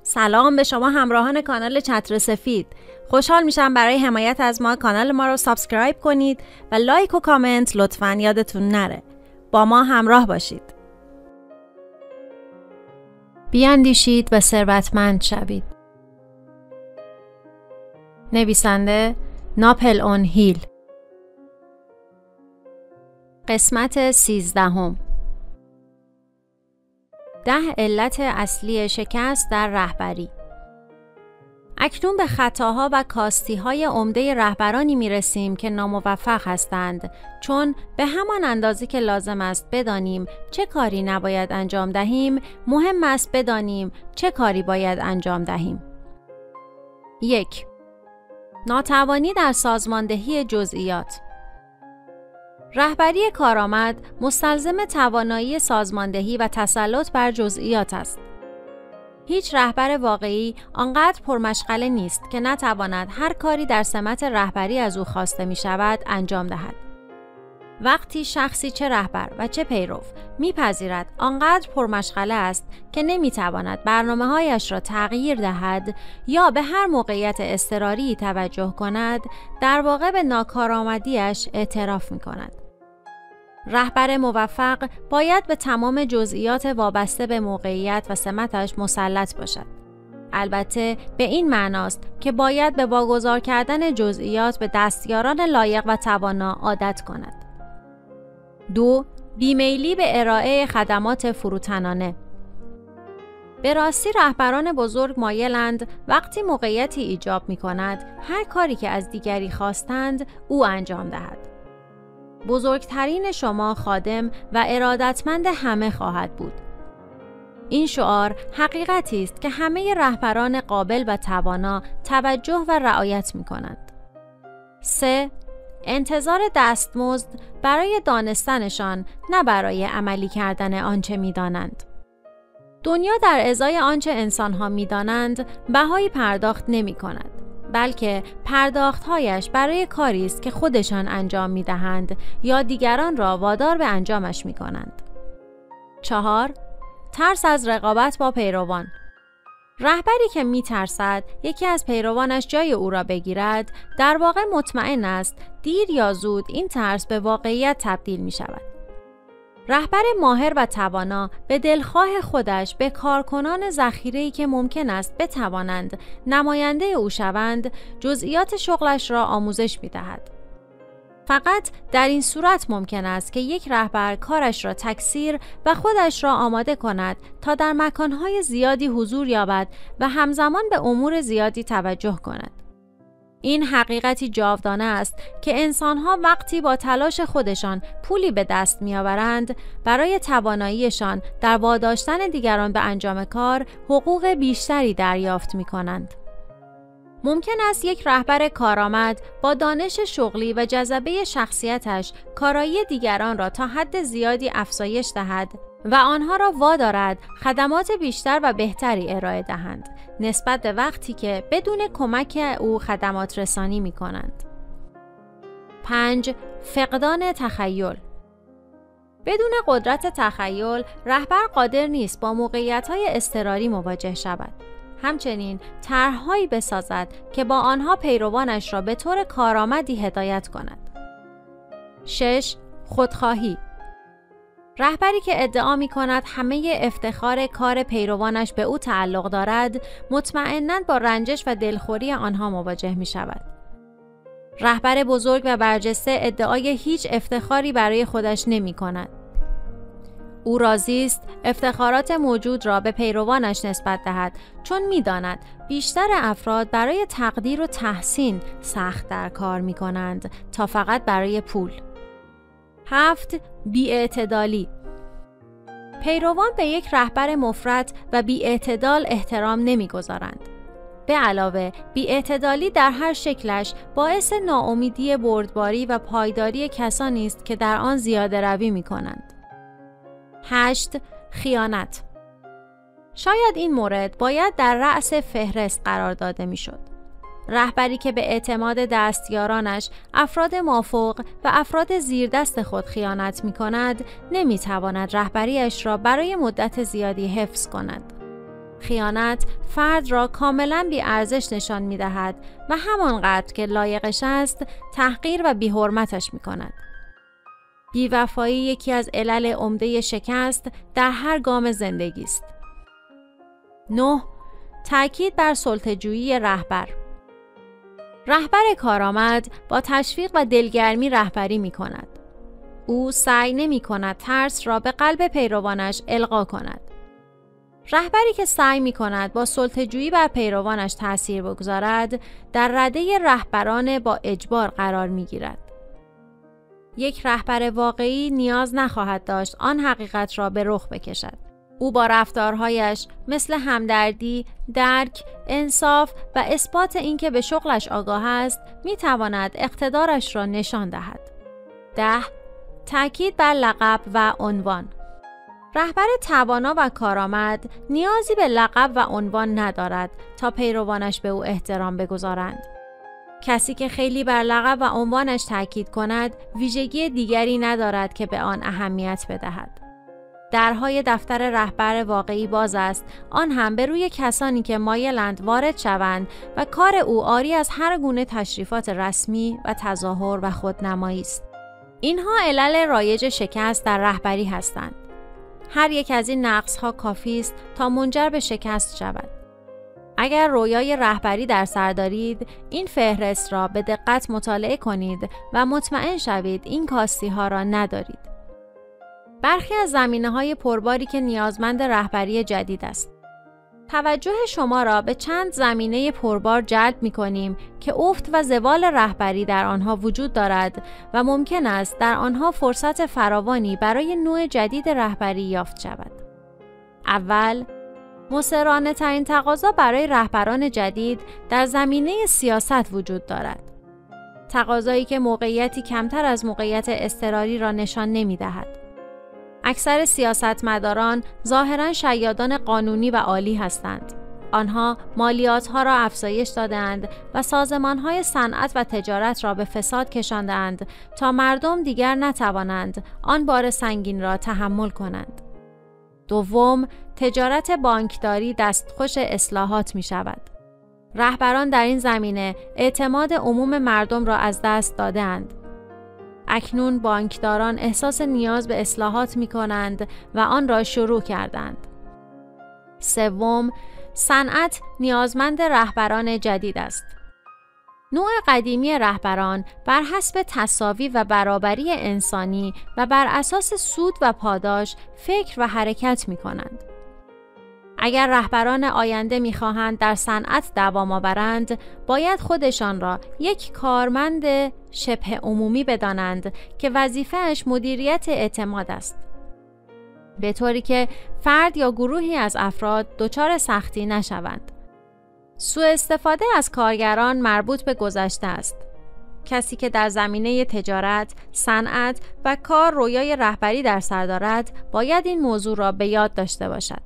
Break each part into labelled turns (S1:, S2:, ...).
S1: سلام به شما همراهان کانال چتر سفید. خوشحال میشم برای حمایت از ما کانال ما رو سابسکرایب کنید و لایک و کامنت لطفاً یادتون نره. با ما همراه باشید. بیاندیشید و ثروتمند شوید. نویسنده ناپل اون هیل. قسمت 13. 10 علت اصلی شکست در رهبری. اکنون به خطاها و کاستی‌های عمده رهبرانی می‌رسیم که ناموفق هستند، چون به همان اندازه که لازم است بدانیم چه کاری نباید انجام دهیم، مهم است بدانیم چه کاری باید انجام دهیم. 1. ناتوانی در سازماندهی جزئیات. رهبری کارآمد مستلزم توانایی سازماندهی و تسلط بر جزئیات است. هیچ رهبر واقعی آنقدر پرمشغله نیست که نتواند هر کاری در سمت رهبری از او خواسته می شود انجام دهد. وقتی شخصی چه رهبر و چه پیرو میپذیرد آنقدر پرمشغله است که نمیتواند برنامه‌هایش را تغییر دهد یا به هر موقعیت اضطراری توجه کند، در واقع به ناکارآمدی‌اش اعتراف می‌کند. رهبر موفق باید به تمام جزئیات وابسته به موقعیت و سمتش مسلط باشد. البته به این معناست که باید به واگذار کردن جزئیات به دستیاران لایق و توانا عادت کند. 2. بیمیلی به ارائه خدمات فروتنانه. به راستی رهبران بزرگ مایلند وقتی موقعیتی ایجاب می کند هر کاری که از دیگری خواستند او انجام دهد. بزرگترین شما خادم و ارادتمند همه خواهد بود. این شعار حقیقتی است که همه رهبران قابل و توانا توجه و رعایت می کنند. 3. انتظار دستمزد برای دانستنشان، نه برای عملی کردن آنچه می‌دانند. دنیا در ازای آنچه انسان‌ها می‌دانند بهایی پرداخت نمی‌کند، بلکه پرداخت‌هایش برای کاری است که خودشان انجام می‌دهند یا دیگران را وادار به انجامش می‌کنند. 4. ترس از رقابت با پیروان. رهبری که می‌ترسد یکی از پیروانش جای او را بگیرد، در واقع مطمئن است دیر یا زود این ترس به واقعیت تبدیل می‌شود. رهبر ماهر و توانا به دلخواه خودش به کارکنان ذخیره‌ای که ممکن است بتوانند نماینده او شوند، جزئیات شغلش را آموزش می‌دهد. فقط در این صورت ممکن است که یک رهبر کارش را تکثیر و خودش را آماده کند تا در مکانهای زیادی حضور یابد و همزمان به امور زیادی توجه کند. این حقیقتی جاودانه است که انسانها وقتی با تلاش خودشان پولی به دست می‌آورند، برای تواناییشان در واداشتن دیگران به انجام کار حقوق بیشتری دریافت می‌کنند. ممکن است یک رهبر کارآمد با دانش شغلی و جذبه شخصیتش کارایی دیگران را تا حد زیادی افزایش دهد و آنها را وادارد خدمات بیشتر و بهتری ارائه دهند نسبت به وقتی که بدون کمک او خدمات رسانی می کنند. 5. فقدان تخیل. بدون قدرت تخیل، رهبر قادر نیست با موقعیت‌های اضطراری مواجه شود. همچنین طرح‌هایی بسازد که با آنها پیروانش را به طور کارآمدی هدایت کند. 6. خودخواهی. رهبری که ادعا می‌کند همه افتخار کار پیروانش به او تعلق دارد، مطمئناً با رنجش و دلخوری آنها مواجه می‌شود. رهبر بزرگ و برجسته ادعای هیچ افتخاری برای خودش نمی‌کند. او راضی است افتخارات موجود را به پیروانش نسبت دهد، چون می‌داند بیشتر افراد برای تقدیر و تحسین سخت در کار می‌کنند تا فقط برای پول. 7. بی‌اعتدالی. پیروان به یک رهبر مفرط و بی‌اعتدال احترام نمی‌گذارند. به علاوه بی‌اعتدالی در هر شکلش باعث ناامیدی بردباری و پایداری کسانی است که در آن زیاده روی می‌کنند. 8. خیانت. شاید این مورد باید در رأس فهرست قرار داده میشد. رهبری که به اعتماد دستیارانش، افراد مافوق و افراد زیردست خود خیانت می‌کند، نمی‌تواند رهبریش را برای مدت زیادی حفظ کند. خیانت فرد را کاملاً بی‌ارزش نشان می‌دهد و همانقدر که لایقش است تحقیر و بی‌حرمتش می‌کند. بی‌وفایی یکی از علل عمده شکست در هر گام زندگی است. 9. تأکید بر سلطه‌جویی رهبر. رهبر کارآمد با تشویق و دلگرمی رهبری می‌کند. او سعی نمی‌کند ترس را به قلب پیروانش القا کند. رهبری که سعی می‌کند با سلطه‌جویی بر پیروانش تأثیر بگذارد، در رده رهبران با اجبار قرار می‌گیرد. یک رهبر واقعی نیاز نخواهد داشت آن حقیقت را به رخ بکشد. او با رفتارهایش مثل همدردی، درک، انصاف و اثبات اینکه به شغلش آگاه است، می‌تواند اقتدارش را نشان دهد. 10. تأکید بر لقب و عنوان. رهبر توانا و کارآمد نیازی به لقب و عنوان ندارد تا پیروانش به او احترام بگذارند. کسی که خیلی بر لقب و عنوانش تأکید کند، ویژگی دیگری ندارد که به آن اهمیت بدهد. درهای دفتر رهبر واقعی باز است، آن هم به روی کسانی که مایلند وارد شوند و کار او عاری از هر گونه تشریفات رسمی و تظاهر و خودنمایی است. اینها علل رایج شکست در رهبری هستند. هر یک از این نقص‌ها کافی است تا منجر به شکست شود. اگر رویای رهبری در سر دارید، این فهرست را به دقت مطالعه کنید و مطمئن شوید این کاستی‌ها را ندارید. برخی از زمینه‌های پرباری که نیازمند رهبری جدید است. توجه شما را به چند زمینه پربار جلب می‌کنیم که افت و زوال رهبری در آنها وجود دارد و ممکن است در آنها فرصت فراوانی برای نوع جدید رهبری یافت شود. اول، مصرانه ترین تقاضا برای رهبران جدید در زمینه سیاست وجود دارد. تقاضایی که موقعیتی کمتر از موقعیت اضطراری را نشان نمی‌دهد. اکثر سیاستمداران ظاهراً شیادان قانونی و عالی هستند. آنها مالیات‌ها را افزایش دادند و سازمان‌های صنعت و تجارت را به فساد کشاندند تا مردم دیگر نتوانند آن بار سنگین را تحمل کنند. دوم، تجارت بانکداری دستخوش اصلاحات می شود. رهبران در این زمینه اعتماد عموم مردم را از دست دادند. اکنون بانکداران احساس نیاز به اصلاحات می کنند و آن را شروع کردند. سوم، صنعت نیازمند رهبران جدید است. نوع قدیمی رهبران بر حسب تساوی و برابری انسانی و بر اساس سود و پاداش فکر و حرکت می کنند. اگر رهبران آینده می خواهند در صنعت دوام آورند، باید خودشان را یک کارمند شبه عمومی بدانند که وظیفه‌اش مدیریت اعتماد است. به طوری که فرد یا گروهی از افراد دچار سختی نشوند. سوء استفاده از کارگران مربوط به گذشته است. کسی که در زمینه تجارت، صنعت و کار رویای رهبری در سر دارد، باید این موضوع را به یاد داشته باشد.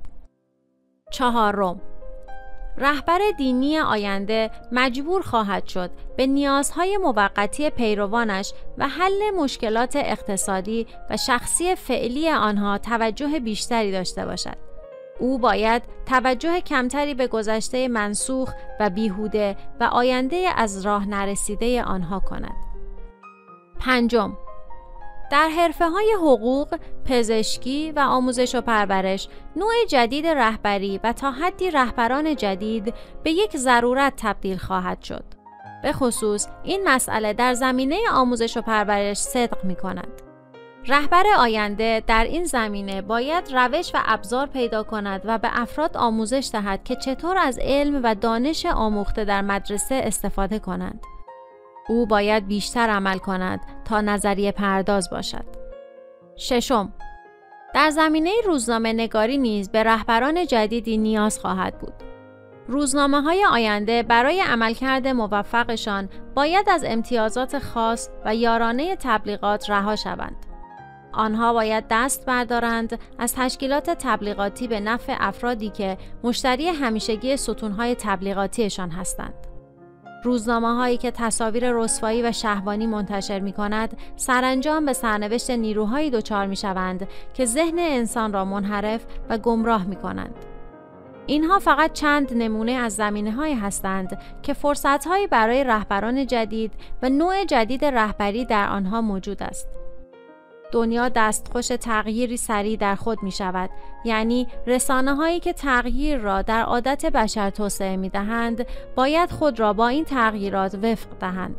S1: چهارم، رهبر دینی آینده مجبور خواهد شد به نیازهای موقتی پیروانش و حل مشکلات اقتصادی و شخصی فعلی آنها توجه بیشتری داشته باشد. او باید توجه کمتری به گذشته منسوخ و بیهوده و آینده از راه نرسیده آنها کند. پنجم، در حرفه‌های حقوق، پزشکی و آموزش و پرورش، نوع جدید رهبری و تا حدی رهبران جدید به یک ضرورت تبدیل خواهد شد. به خصوص این مسئله در زمینه آموزش و پرورش صدق می‌کند. رهبر آینده در این زمینه باید روش و ابزار پیدا کند و به افراد آموزش دهد که چطور از علم و دانش آموخته در مدرسه استفاده کنند. او باید بیشتر عمل کند تا نظریه پرداز باشد. ششم، در زمینه روزنامه نگاری نیز به رهبران جدیدی نیاز خواهد بود. روزنامه‌های آینده برای عملکرد موفقشان باید از امتیازات خاص و یارانه تبلیغات رها شوند. آنها باید دست بردارند از تشکیلات تبلیغاتی به نفع افرادی که مشتری همیشگی ستون‌های تبلیغاتیشان هستند. روزنامه‌هایی که تصاویر رسوایی و شهوانی منتشر می‌کند، سرانجام به سرنوشت نیروهایی دچار می‌شوند که ذهن انسان را منحرف و گمراه می‌کنند. اینها فقط چند نمونه از زمینه‌هایی هستند که فرصت‌هایی برای رهبران جدید و نوع جدید رهبری در آنها موجود است. دنیا دستخوش تغییری سریع در خود می شود، یعنی رسانه‌هایی که تغییر را در عادت بشر توسعه می دهند، باید خود را با این تغییرات وفق دهند.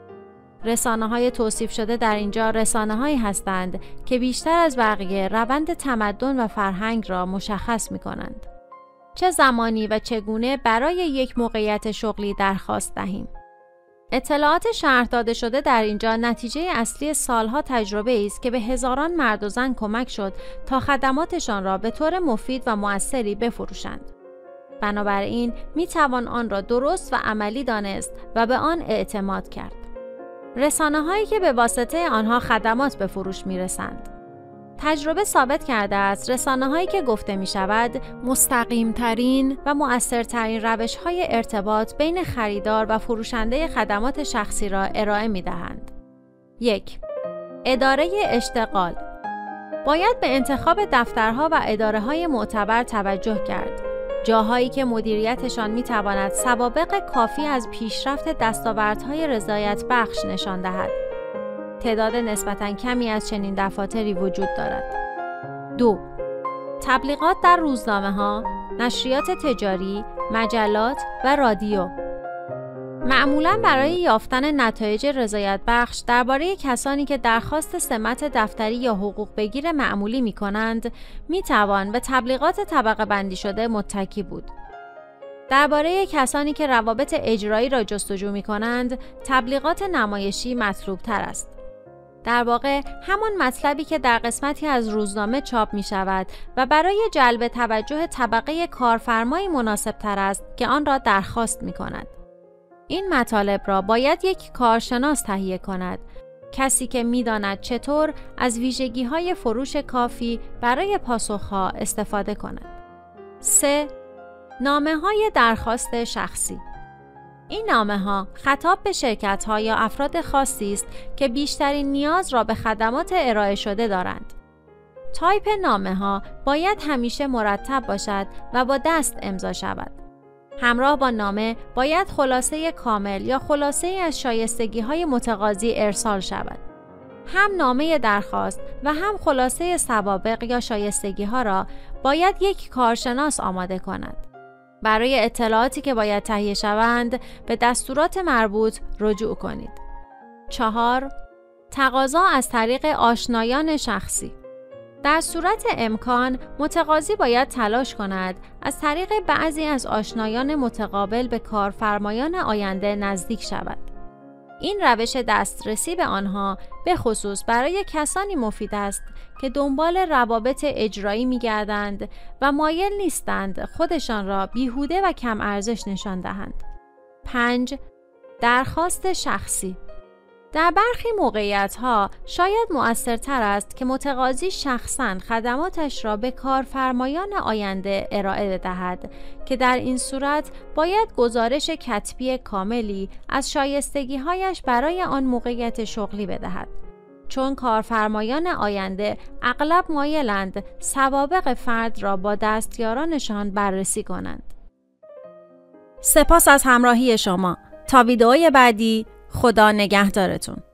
S1: رسانه‌های توصیف شده در اینجا رسانه‌هایی هستند که بیشتر از بقیه روند تمدن و فرهنگ را مشخص می کنند. چه زمانی و چگونه برای یک موقعیت شغلی درخواست دهیم؟ اطلاعات شرح داده شده در اینجا نتیجه اصلی سالها تجربه است که به هزاران مرد و زن کمک شد تا خدماتشان را به طور مفید و مؤثری بفروشند. بنابراین می توان آن را درست و عملی دانست و به آن اعتماد کرد. رسانه‌هایی که به واسطه آنها خدمات به فروش می رسند. تجربه ثابت کرده است رسانه‌هایی که گفته می شود مستقیم‌ترین و مؤثرترین روش‌های ارتباط بین خریدار و فروشنده خدمات شخصی را ارائه می دهند. 1. اداره اشتغال. باید به انتخاب دفترها و اداره‌های معتبر توجه کرد. جاهایی که مدیریتشان می تواند سوابق کافی از پیشرفت دستاوردهای رضایت بخش نشان دهد. تعداد نسبتاً کمی از چنین دفاتری وجود دارد. 2. تبلیغات در روزنامه‌ها، نشریات تجاری، مجلات و رادیو. معمولاً برای یافتن نتایج رضایت بخش درباره کسانی که درخواست سمت دفتری یا حقوق بگیر معمولی می کنند، می توان به تبلیغات طبقه بندی شده متکی بود. درباره کسانی که روابط اجرایی را جستجو می کنند، تبلیغات نمایشی مطلوب تر است. در واقع همان مطلبی که در قسمتی از روزنامه چاپ می شود و برای جلب توجه طبقه کارفرمایی مناسب تر است که آن را درخواست می کند. این مطالب را باید یک کارشناس تهیه کند، کسی که می داند چطور از ویژگی‌های فروش کافی برای پاسخها استفاده کند. 3. نامه‌های درخواست شخصی. این نامه‌ها خطاب به شرکت‌ها یا افراد خاصی است که بیشترین نیاز را به خدمات ارائه شده دارند. تایپ نامه‌ها باید همیشه مرتب باشد و با دست امضا شود. همراه با نامه باید خلاصه کامل یا خلاصه از شایستگی‌های متقاضی ارسال شود. هم نامه درخواست و هم خلاصه سوابق یا شایستگی‌ها را باید یک کارشناس آماده کند. برای اطلاعاتی که باید تهیه شوند به دستورات مربوط رجوع کنید. 4. تقاضا از طریق آشنایان شخصی. در صورت امکان متقاضی باید تلاش کند از طریق بعضی از آشنایان متقابل به کارفرمایان آینده نزدیک شود. این روش دسترسی به آنها به خصوص برای کسانی مفید است که دنبال روابط اجرایی می‌گردند و مایل نیستند خودشان را بیهوده و کم ارزش نشان دهند. 5. درخواست شخصی. در برخی موقعیت‌ها شاید مؤثرتر است که متقاضی شخصاً خدماتش را به کارفرمایان آینده ارائه دهد که در این صورت باید گزارش کتبی کاملی از شایستگی‌هایش برای آن موقعیت شغلی بدهد، چون کارفرمایان آینده اغلب مایلند سوابق فرد را با دستیارانشان بررسی کنند. سپاس از همراهی شما. تا ویدئوی بعدی، خدا نگهدارتون.